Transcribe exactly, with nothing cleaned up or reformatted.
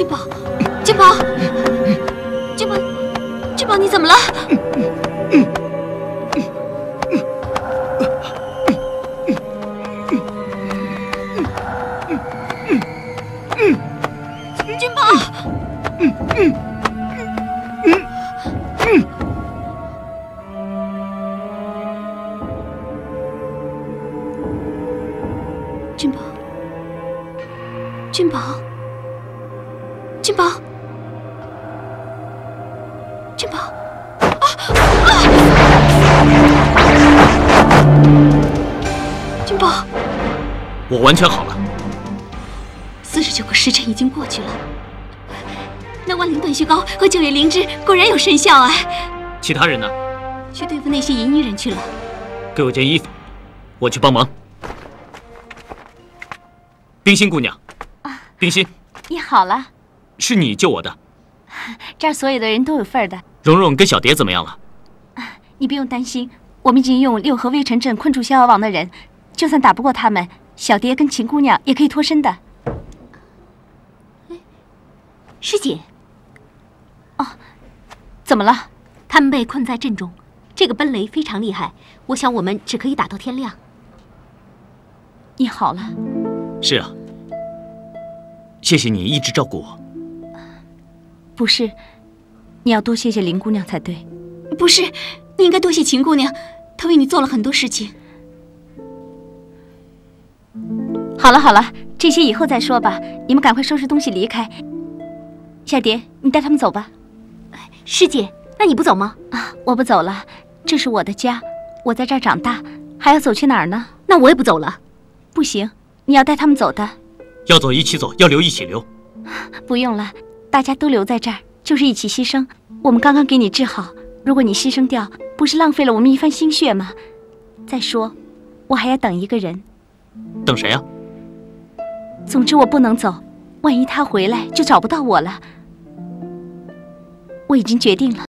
金宝，金宝，金宝，金宝，你怎么了？金宝，金宝，金宝。 金宝，金宝，啊啊！金宝， 我完全好了。 四十九个时辰已经过去了，那万灵断虚膏和九叶灵芝果然有神效啊！ 其他人呢？ 去对付那些淫女人去了。 给我件衣服，我去帮忙。冰心姑娘， 啊， 冰心， 你好了。 是你救我的， 这儿所有的人都有份儿的。 蓉蓉跟小蝶怎么样了？ 你不用担心，我们已经用六合微尘阵困住逍遥王的人，就算打不过他们，小蝶跟秦姑娘也可以脱身的。 师姐， 哦，怎么了？ 他们被困在阵中，这个奔雷非常厉害，我想我们只可以打到天亮。 你好了？ 是啊。 谢谢你一直照顾我。 不是，你要多谢谢林姑娘才对。 不是，你应该多谢秦姑娘，她为你做了很多事情。 好了好了，这些以后再说吧。你们赶快收拾东西离开。小蝶，你带他们走吧。 师姐，那你不走吗？ 啊，我不走了，这是我的家，我在这儿长大，还要走去哪儿呢？ 那我也不走了。 不行，你要带他们走的。 要走一起走，要留一起留。 不用了，大家都留在这儿，就是一起牺牲。我们刚刚给你治好，如果你牺牲掉，不是浪费了我们一番心血吗？再说，我还要等一个人。 等谁啊？ 总之我不能走，万一他回来就找不到我了。我已经决定了，